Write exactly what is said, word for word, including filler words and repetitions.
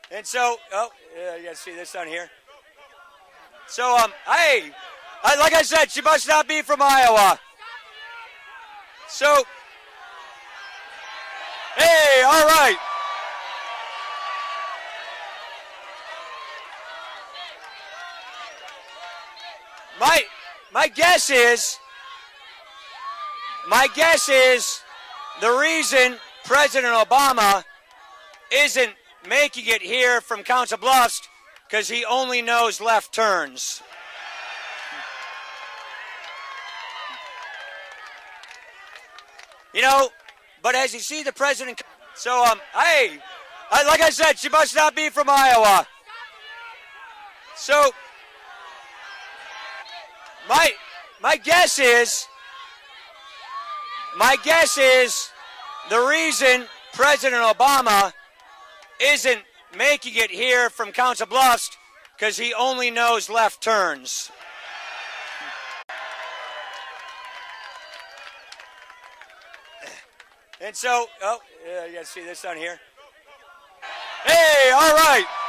And so, oh, yeah, you gotta see this on here. So, um, hey, I, like I said, she must not be from Iowa. So, hey, all right. My, my guess is, my guess is the reason President Obama isn't making it here from Council Bluffs because he only knows left turns. You know, but as you see the president, so, um, hey, I, like I said, she must not be from Iowa. So, my, my guess is, my guess is the reason President Obama isn't making it here from Council Bluffs because he only knows left turns. And so, oh, yeah, you gotta see this on here. Hey, all right.